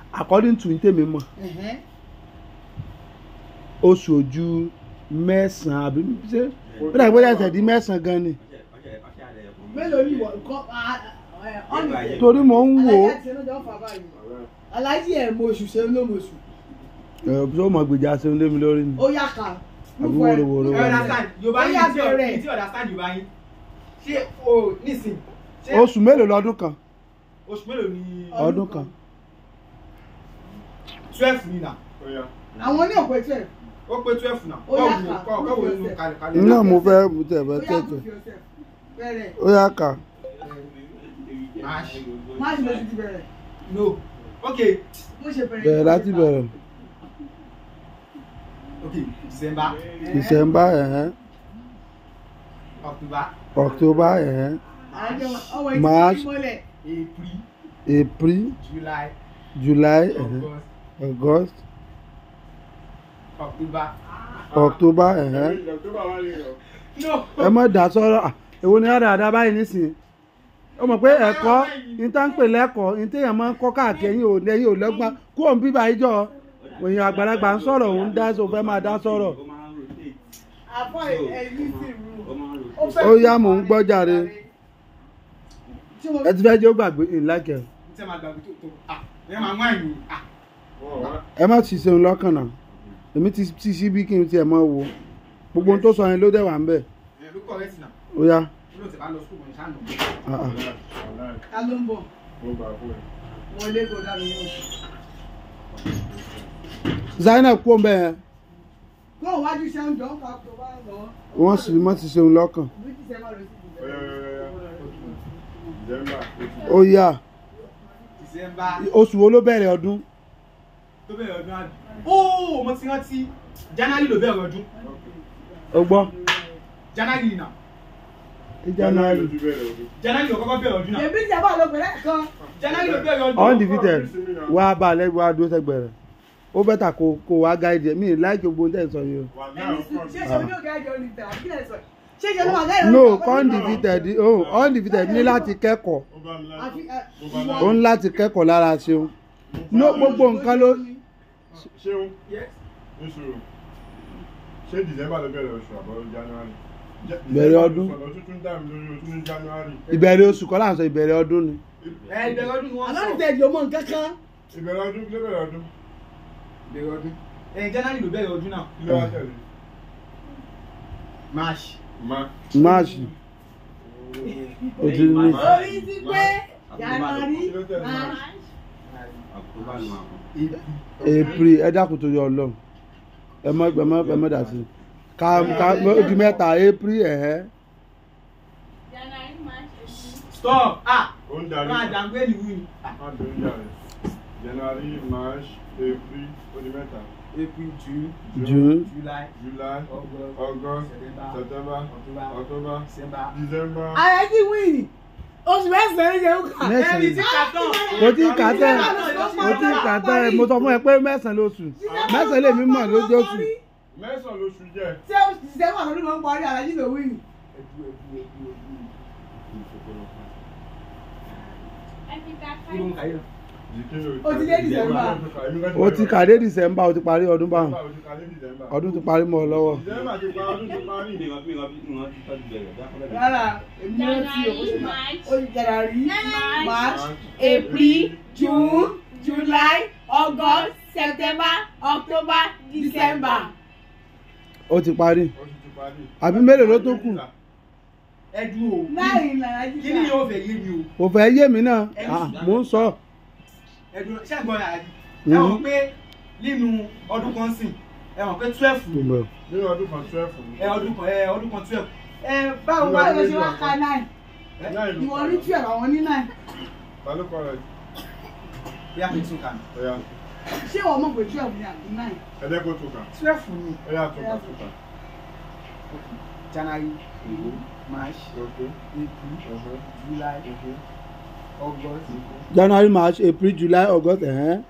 according to ntẹ̀mí mọ̀ oṣù ojú mẹ́sàn-án àbí ṣé ó dàgbé bóyá ẹsẹ̀ di mẹ́sàn-án gan ni. mélòó ni ìwọ nǹkan torí mò ń wò ó. alájí ẹ̀ mo oṣù ṣe ló mo oṣù. ṣé o mọ̀ gbèjà ṣe ń lé mi lórí ni. ó yá ká. àbí wòrowòro wà ní. yorùbá yìí tí understand yorùbá yìí ṣé o nísìn. oṣù mélòó lọ́dún kan. oṣù mélòó ni. ọdún kan. 12 ni na. àwọn ní òpè 12. ó pé 12 na. ó yá ká. kọ́wé inú kalẹ̀. náà mo fẹ́ tẹ̀tẹ̀. ó yá ká. máàṣì ló ti bẹ̀rẹ̀. no okay. bẹ̀rẹ̀ láti bẹ̀rẹ̀. okay December. December October March April July August October ẹ má dá sọ̀rọ̀ èwo ni àdáadáa báyìí nísìnyí ó mọ̀ pé ẹ̀kọ́ ìtànpè lẹ́kọ̀ọ́ ìtẹ̀yàn máa ń kọ́ káàkiri ẹ̀yìn ò lẹ́gbọ́n kó òun bíbá ìjọ òyìn àgbàlagbà ń sọ̀rọ̀ òun dá sọ fẹ́ máa dá sọ̀rọ̀. ó yá mò ń gbọ́ jàre ẹ ti fẹ́ jẹ́ ó gbàgbé ìlákẹ́. ẹ má ti ṣeun lọ́kàn náà èmi ti ṣí bí kí n tiẹ̀ mọ́ wo gbogbo ohun tó sọ yẹn ló dẹ̀ wà ń bẹ̀. ó yá. ta ló ń bọ̀ wọlé kó dá mi ní oṣù. Zainab kú ọmọ yẹn. kó wájú Seun jọ ń fa tó bá lọ. wọ́n sì mọ́ ti ṣeun lọ́kàn. ó yá oṣù wo ló bẹ̀rẹ̀ ọdún. tó bẹ̀rẹ̀ ọdún àbí. ó mo ti rántí January ló bẹ̀rẹ̀ ọdún. o gbọ́. January náà. January ló kọ́kọ́ bẹ̀rẹ̀ ọdún náà. èmi ti àbá lọ bẹ̀rẹ̀ kan. January ló bẹ̀rẹ̀ ọdún. undefeated wá balẹ̀ wá dúró sẹ́gbẹ̀rẹ̀ ó bẹ́tà kó wá gáìdì mi láìkí gbogbo tẹ̀ sọ yìí o. ṣé ṣe ní ọ̀gá ìjọ ní tẹ̀wá kí lè sọ ṣé ṣe ní ọ̀gá ìjọ ní no undefeated ní láti kẹ́kọ̀ọ́ ó ń láti kẹ́kọ̀ọ́ lára Ṣeun ní gbogbo nǹkan ló. Ṣeun ṣé December ló bẹ̀rẹ̀ oṣù àbọ̀ January. Bẹ̀rẹ̀ ọdún. Ìbẹ̀rẹ̀ oṣù kọ́ là ń sọ ìbẹ̀rẹ̀ ọdún ni. Ìbẹ̀rẹ̀ ọdún ni wọ́n sọ. àlọ́ ìtẹ̀jì ọmọ nǹkan kan. Ìbẹ̀rẹ̀ ọdún ló bẹ̀rẹ̀ ọdún. Ìbẹ̀rẹ̀ ọdún. January ló bẹ̀rẹ̀ ọdún náà. Ilé wa tẹ̀lé. March. O ti ní. orí ti pé January April ẹ dákun tó yọ Ọlọ́run ẹ mọ́ dà sí ká di mẹ́ta April stop máa dàgbé ìlú yìí. January March April ó di mẹ́ta. April June July August September October December. ayé ti wíìnì oṣù mẹ́sàn-án yẹn ó kà. ẹni tí kà tán. mo ti kà tán mo sọ fún ẹ pé mẹ́sàn-án lóṣù mẹ́sàn-án lèmi mọ̀ lóṣù. Mẹ́sàn-án lóṣù jẹ́. ṣé o ti ṣe wà lórí mọ́ ń parí alájí ló wíìnì. o ti dé December. o ti kà dé December o ti parí ọdún báwọn ọdún ti parí mọ́ ọ lọ́wọ́. rárá èmi ló ti o ti January March April June July August September October December. ó ti parí àbí mélòó ló tó kù. ẹdun o mẹ́rin lára jíjà. kí ni yóò fẹ́ yé mi o. kò fẹ́ yé mi náà mò ń sọ. ẹdun ṣẹ́gbọ́n yàrá yìí ẹ mọ̀ pé nínú ọdún kan sìn ẹ mọ̀ pé 12. nínú ọdún kan 12. ọdún kan 12. báwo wá ló ṣe wá ka 9 ìwọ ní 12 àwọn ní 9. ta ló kọ́ rẹ̀. bí a fi tún kà. ṣé wọ́n mọ̀ pé 12 ní àbí 9. ẹ̀dẹ́ kó tún kà. 12 ni. ó yà tún kà. January March April July August. January March April July August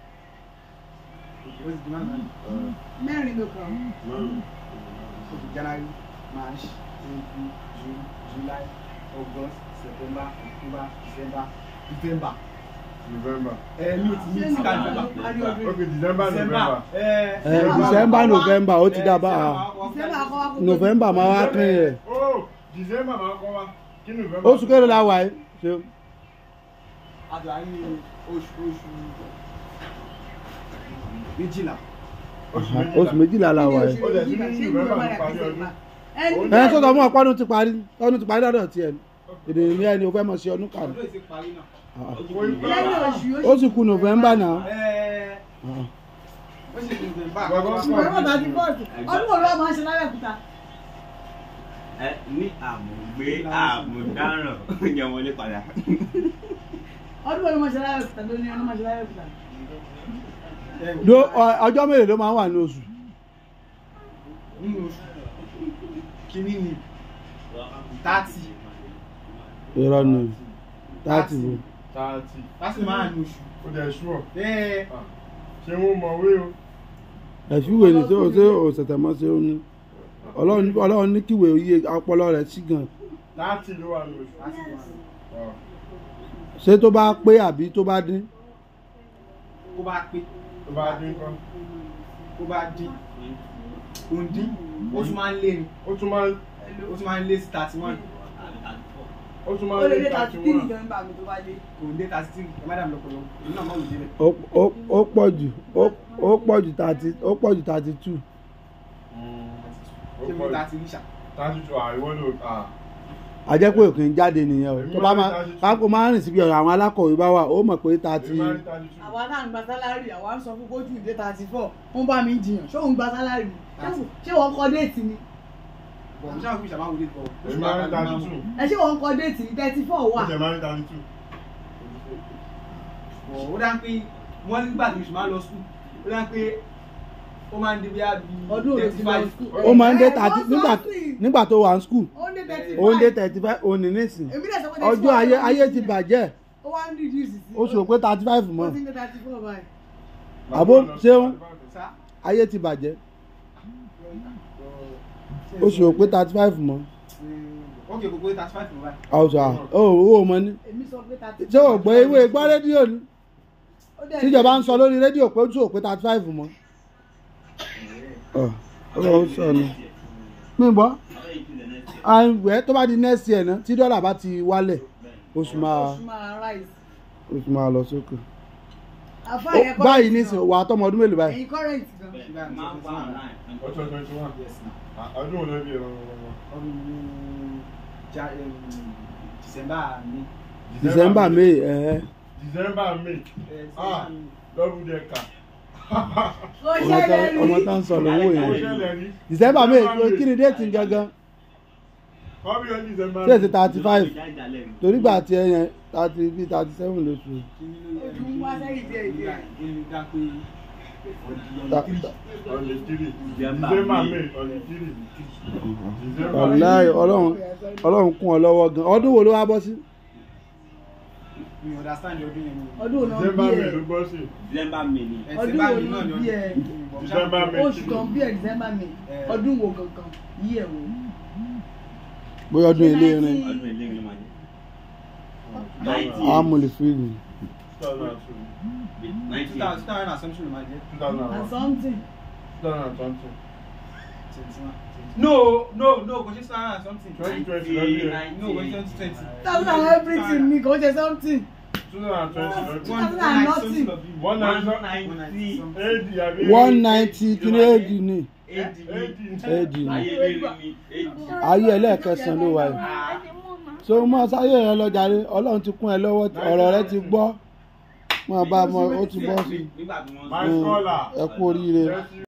mẹ́rin ló kàn. January March April June July August September October December. November. Mi ò ti ní tíkà November. Okay, December, November. December November ó ti dábàá November máa wá pín rẹ̀. Oh, December máa kọ́ wa. Kí November? Oṣù kéré la wà yìí. Àdùn àní oṣù méjìlá. Oṣù méjìlá la wà yìí. Ó dẹ̀ tún ní November ló parí ọdún. Sọ́dọ̀ mú ọ̀pọ̀ ọdún ti parí lọ́dọ̀ tiẹ̀ ni. Èdè ní ẹni o fẹ́ mọ̀ sí ọdún kan. Ọdún yìí ti parí náà. Ó sì kù November náà. Ó sì kù November. Ọdún wo ló máa ń ṣe lábẹ́òkúta? Ní àmúdáràn yẹn wọlé padà. Ọdún wo ló máa ń ṣe lábẹ́òkúta ló ní ọdún máa ń ṣe lábẹ́òkúta? Ọjọ́ mélòó ló máa ń wà ní oṣù? Nínú oṣù kìíní ni 30. Irọ́ ni 30 wo. 30 máa ń oṣù. Ó dẹ̀ ṣúọ̀. Bẹ́ẹ̀. Ṣé wọ́n mọ̀wé o? Ẹ̀fíwèé ni tí o ṣẹ̀tẹ̀ mọ́ sí ó ní. Ọlọ́run ní kíwèé oyè ọpọlọ rẹ̀ sí gan. 30 ló wà lóṣù. Ṣé tó bá pé àbí tó bá dín? Ó bá pé. Tó bá dín kan. Ó bá dín. Ó ń dín. Ó tún máa ń lé ni. Ó tún máa ń lé sí 31. Ó tún máa ń lé 31. Kò ń dé 33. Ẹ má dàbí lọ́pọ̀lọpọ̀. Èyí náà mọ̀ òjì rẹ̀. Ó pọ̀ jù 32. Ṣé mo 30 níṣà? 32 àìwọ́ ló A jẹ́ pé òkè ń jáde nìyẹn o. Tó bá máa rìn síbi ọ̀rọ̀ àwọn alákọ̀wé bá wà, ó mọ̀ pé 30. Àwa náà ń gba sálárì, àwa ń sọ fún kójú ìdé 34. Wọ́n bá mi jiyàn, ṣé òun gba sálárì ni? Ṣé wọ́n kọ déètì ni? Bọ̀ mo ṣáà fi ìṣàmáwò dé bọ̀. Èmi máa ń 32. Ṣé wọ́n kọ déètì ni? 34 wà. Ó jẹ́ máa ń 32. Ó dá pé wọ́n nígbà tí oṣù máa lọ sùn. Ó dá pé ó máa ń dé bí ọdún òde ti lọ school. Ó máa ń dé 30 nígbà tó wà ní school. Ó ń dé 35. Ó ń dé 35 òní nísìn. Ọjọ́ ayé ti bàjẹ́. Ó wá ń reduce sí. Ó sọ pé 35 mọ́. Ó ti ń dé 34 báyìí. Àbó Seun ayé ti bàjẹ́. Ó sọ pé 35 mọ́. Ok, kò pé 35 mọ́ báyìí. Ọ̀sà owó mọ́ ní. Èmi sọ pé 35. Ṣé o gbọ́ ewé gbọ́ rédíò ni? Tíjọba ń sọ lórí rédíò pé ó sọ pé 35 mọ́. Ọlọ́run sọ ni. Mi gbọ́. Àìwẹ̀ tó bá di next year náà tí dọ́là bá ti wálẹ̀ oṣù máa lọ sókè. Báyìí nísìnyí wà á tọ́mọ ọdún mélòó báyìí? Ẹ̀yin current gan. Ọjọ́ 21. Ọdún wo ló bí ẹ̀rọ December May. December May. Double decker. Ọmọ tá ń sọ lówó yẹn. December May kí ni déètì gangan? Ṣé èsì 35? Torí gbà tí ẹ yẹn 37 lóṣù. Wàláhì Ọlọ́run kún ọ lọ́wọ́ gan. Ọdún wo ló wá bọ́ sí? Mi understand ọdún yẹn. Ọdún náà bí ẹ. December May ni. Ọdún wo náà bí ẹ. Oṣù kan bí ẹ December May. Ọdún wo gangan yí ẹ wo. Bóyá ọdún ilé irin. Ọdún ilé irin máa jẹ́. Amúlẹ̀ fíìlì. 2000 assumption ló máa jẹ́. 2020. No, kò ṣe 2000 and something. 2020. No, kò ṣe 2020. 2000 everything ni kò ṣe something. 190 kìíní èdì ni. Èdì ni. Ayé ẹlẹ́ẹ̀kẹsàn-án ló wà yìí. So mọ sáyé rẹ lọ jàre, Ọlọ́run ti kún ẹ lọ́wọ́, ọ̀rọ̀ rẹ ti gbọ́. Mọ bá mọ ó ti bọ́ sí. My scholar. Ẹ kú oríire.